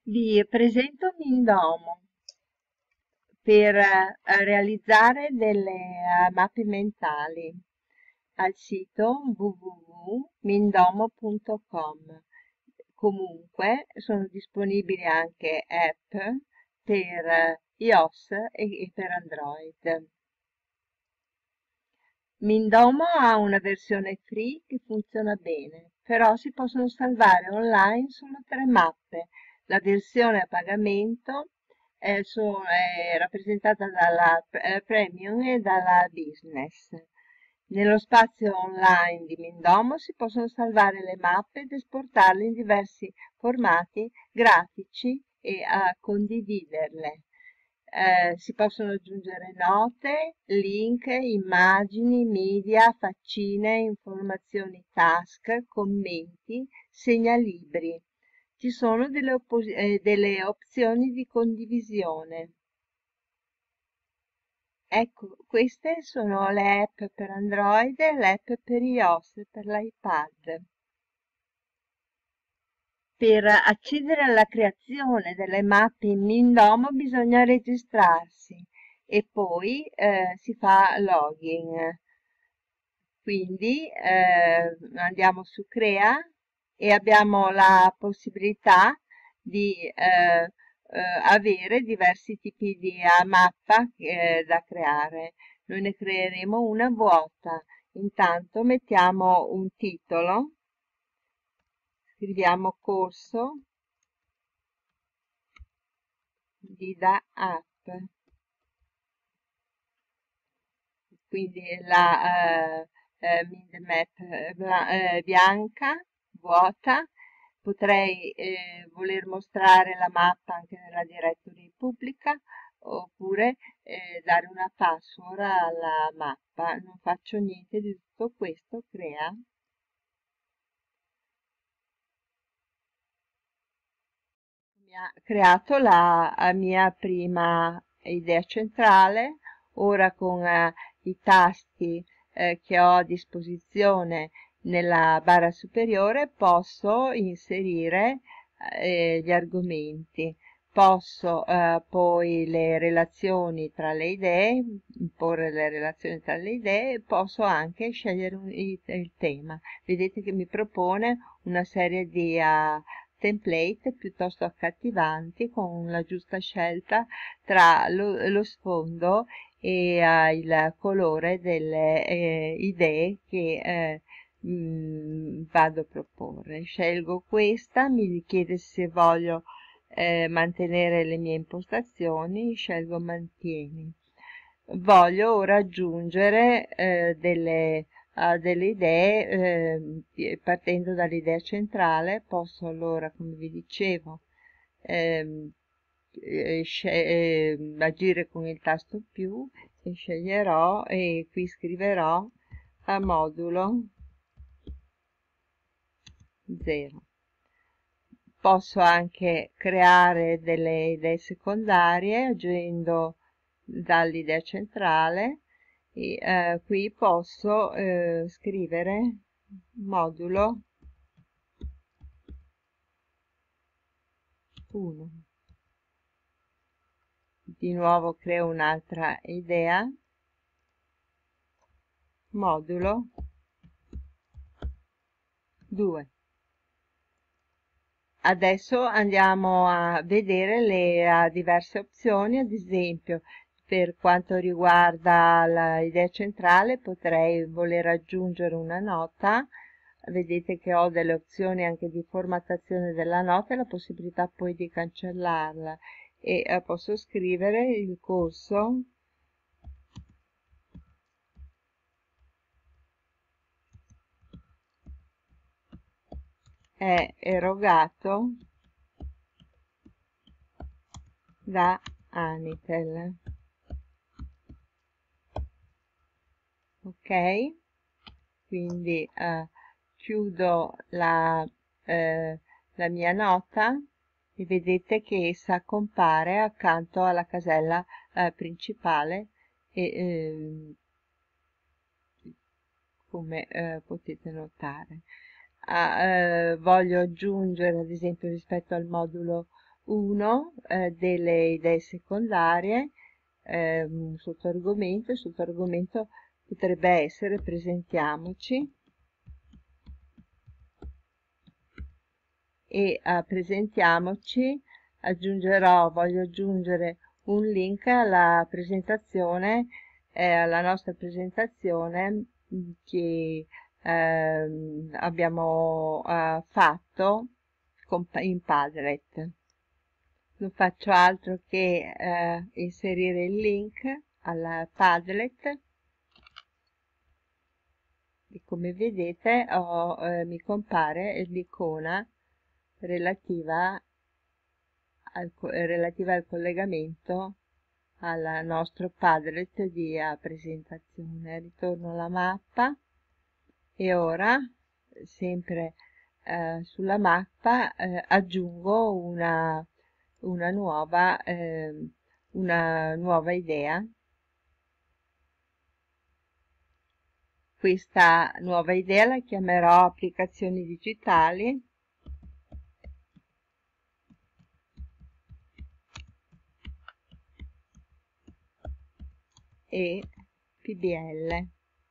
Vi presento Mindomo per realizzare delle mappe mentali al sito www.mindomo.com. Comunque sono disponibili anche app per iOS e per Android. Mindomo ha una versione free che funziona bene, però si possono salvare online solo 3 mappe. La versione a pagamento è rappresentata dalla Premium e dalla Business. Nello spazio online di Mindomo si possono salvare le mappe ed esportarle in diversi formati grafici e condividerle. Si possono aggiungere note, link, immagini, media, faccine, informazioni task, commenti, segnalibri. Ci sono delle opzioni di condivisione. Ecco, queste sono le app per Android e le app per iOS, per l'iPad. Per accedere alla creazione delle mappe in Mindomo bisogna registrarsi e poi si fa login. Quindi andiamo su Crea e abbiamo la possibilità di avere diversi tipi di mappa da creare. Noi ne creeremo una vuota. Intanto mettiamo un titolo, scriviamo corso Guida App, quindi la mind-map bianca, vuota. Potrei voler mostrare la mappa anche nella directory pubblica oppure dare una password alla mappa. Non faccio niente di tutto questo, crea. Mi ha creato la mia prima idea centrale. Ora con i tasti che ho a disposizione nella barra superiore posso inserire gli argomenti. Posso poi le relazioni tra le idee, imporre le relazioni tra le idee, e posso anche scegliere il tema. Vedete che mi propone una serie di template piuttosto accattivanti con la giusta scelta tra lo sfondo e il colore delle idee che vado a proporre. Scelgo questa, mi chiede se voglio mantenere le mie impostazioni, scelgo mantieni. Voglio ora aggiungere delle idee, partendo dall'idea centrale, posso allora, come vi dicevo, ehm, agire con il tasto più e sceglierò e qui scriverò a modulo 0. Posso anche creare delle idee secondarie agendo dall'idea centrale e qui posso scrivere modulo 1. Di nuovo creo un'altra idea, modulo 2. Adesso andiamo a vedere le diverse opzioni, ad esempio per quanto riguarda l'idea centrale potrei voler aggiungere una nota. Vedete che ho delle opzioni anche di formattazione della nota e la possibilità poi di cancellarla e posso scrivere il corso è erogato da Anitel. Ok, quindi chiudo la mia nota e vedete che essa compare accanto alla casella principale e come potete notare. Voglio aggiungere ad esempio rispetto al modulo uno delle idee secondarie, un sottoargomento. Il sottoargomento potrebbe essere presentiamoci, e a presentiamoci voglio aggiungere un link alla presentazione, alla nostra presentazione che abbiamo fatto in Padlet. Non faccio altro che inserire il link alla Padlet e come vedete mi compare l'icona relativa relativa al collegamento al nostro Padlet di presentazione. Ritorno alla mappa e ora, sempre sulla mappa, aggiungo una nuova idea. Questa nuova idea la chiamerò applicazioni digitali e PBL.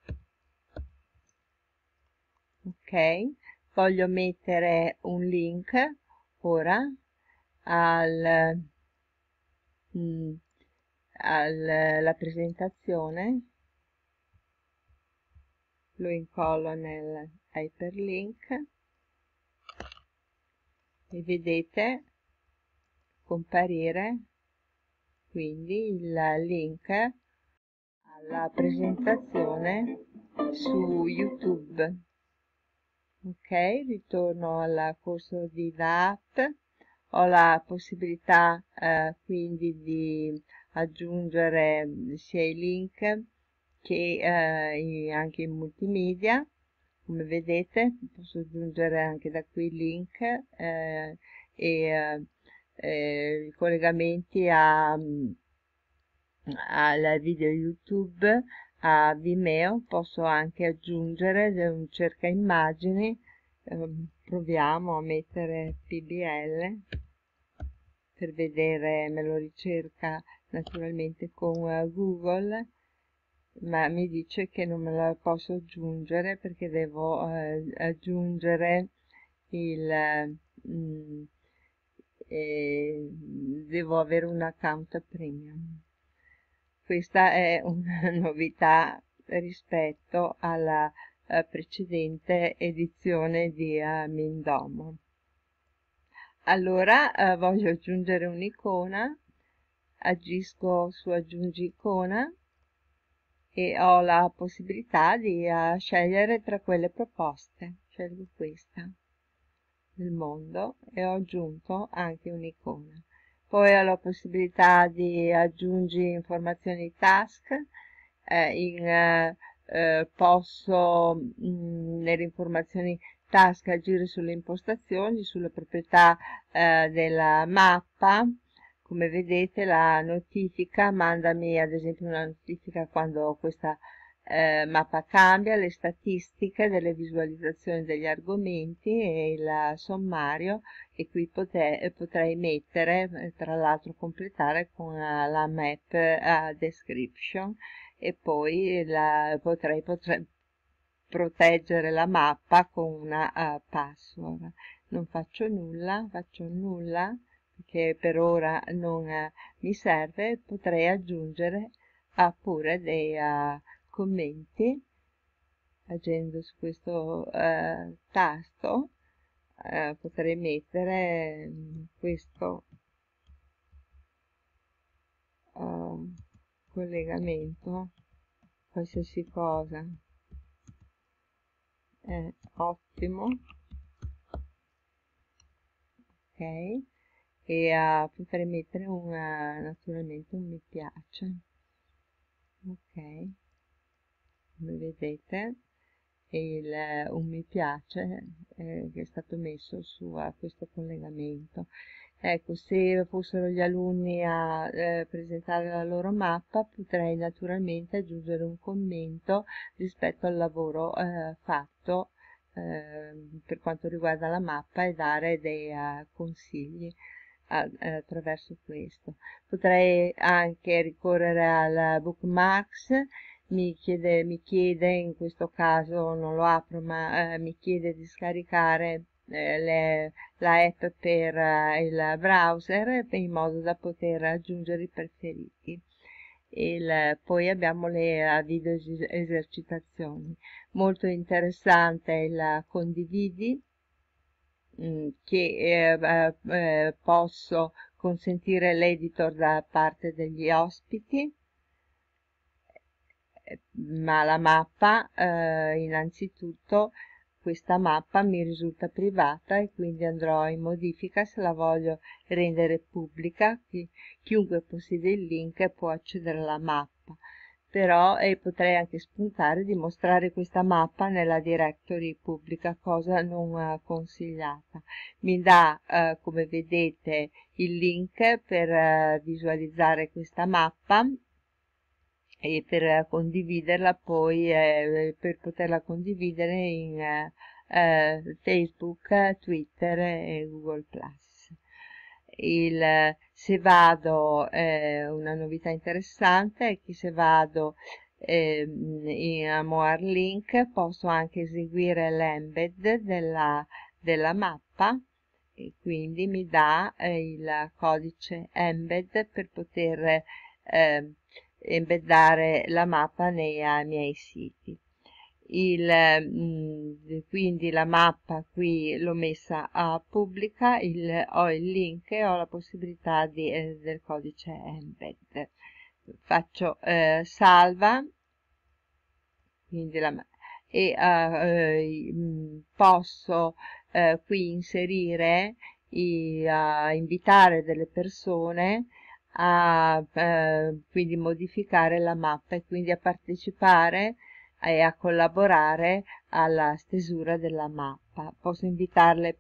Ok, voglio mettere un link ora al, alla presentazione, lo incollo nel hyperlink e vedete comparire quindi il link alla presentazione su YouTube. Ok, ritorno al corso di VAP, ho la possibilità quindi di aggiungere sia i link che anche in multimedia. Come vedete posso aggiungere anche da qui link e i collegamenti al video YouTube, a Vimeo. Posso anche aggiungere un cerca immagini, proviamo a mettere PBL per vedere, me lo ricerca naturalmente con Google, ma mi dice che non me la posso aggiungere perché devo aggiungere il devo avere un account premium. Questa è una novità rispetto alla precedente edizione di Mindomo. Allora voglio aggiungere un'icona, agisco su aggiungi icona e ho la possibilità di scegliere tra quelle proposte. Scelgo questa del mondo e ho aggiunto anche un'icona. Poi ho la possibilità di aggiungere informazioni task, posso nelle informazioni task agire sulle impostazioni, sulle proprietà della mappa. Come vedete la notifica, mandami ad esempio una notifica quando questa mappa cambia, le statistiche delle visualizzazioni degli argomenti e il sommario, e qui potrei mettere, tra l'altro completare con la map description, e poi potrei proteggere la mappa con una password. Non faccio nulla perché per ora non mi serve. Potrei aggiungere pure dei commenti agendo su questo tasto. Potrei mettere questo collegamento, qualsiasi cosa è ottimo, ok, e potrei mettere naturalmente un mi piace, ok, come vedete un mi piace che è stato messo su questo collegamento. Ecco, se fossero gli alunni a presentare la loro mappa, potrei naturalmente aggiungere un commento rispetto al lavoro fatto per quanto riguarda la mappa e dare dei consigli. attraverso questo. Potrei anche ricorrere al bookmarks. Mi chiede, in questo caso non lo apro, ma mi chiede di scaricare la app per il browser in modo da poter aggiungere i preferiti. Poi abbiamo le video esercitazioni. Molto interessante il condividi, che posso consentire l'editor da parte degli ospiti, ma la mappa, innanzitutto, questa mappa mi risulta privata e quindi andrò in modifica se la voglio rendere pubblica. Chiunque possiede il link può accedere alla mappa, però potrei anche spuntare di mostrare questa mappa nella directory pubblica, cosa non consigliata. Mi dà, come vedete, il link per visualizzare questa mappa e per condividerla poi, per poterla condividere in Facebook, Twitter e Google+. Se vado, una novità interessante è che se vado in More Link posso anche eseguire l'embed della mappa, e quindi mi dà il codice embed per poter embeddare la mappa nei miei siti. Quindi la mappa qui l'ho messa a pubblica, ho il link e ho la possibilità del codice embed. Faccio salva, quindi posso qui inserire, invitare delle persone quindi modificare la mappa e quindi a partecipare e a collaborare alla stesura della mappa. Posso invitarle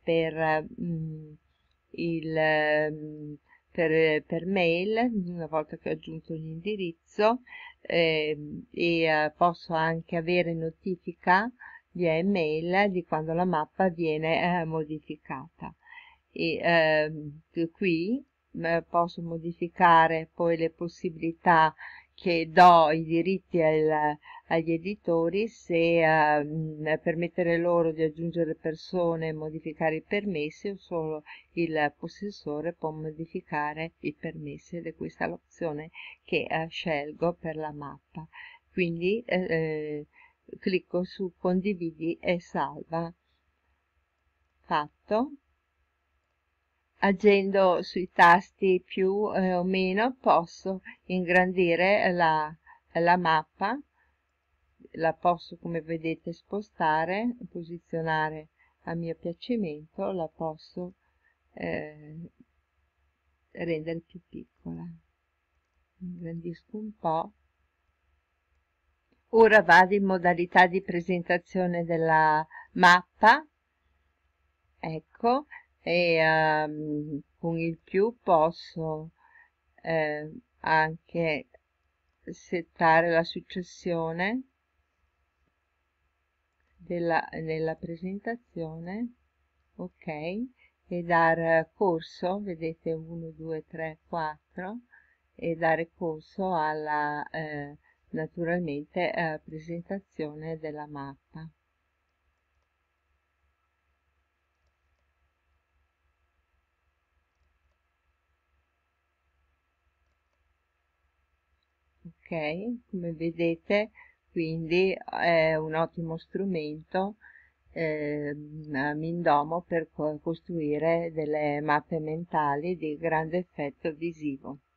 per mail, una volta che ho aggiunto l'indirizzo, posso anche avere notifica via email di quando la mappa viene modificata. Qui posso modificare poi le possibilità che do i diritti agli editori, se permettere loro di aggiungere persone e modificare i permessi, o solo il possessore può modificare i permessi, ed è questa l'opzione che scelgo per la mappa. Quindi clicco su condividi e salva. Fatto. Agendo sui tasti più o meno posso ingrandire la mappa, la posso, come vedete, spostare, posizionare a mio piacimento, la posso rendere più piccola. Ingrandisco un po'. Ora vado in modalità di presentazione della mappa, ecco, e con il più posso anche settare la successione nella presentazione, ok, e dar corso, vedete 1, 2, 3, 4, e dare corso alla naturalmente presentazione della mappa. Ok, come vedete, quindi è un ottimo strumento Mindomo per costruire delle mappe mentali di grande effetto visivo.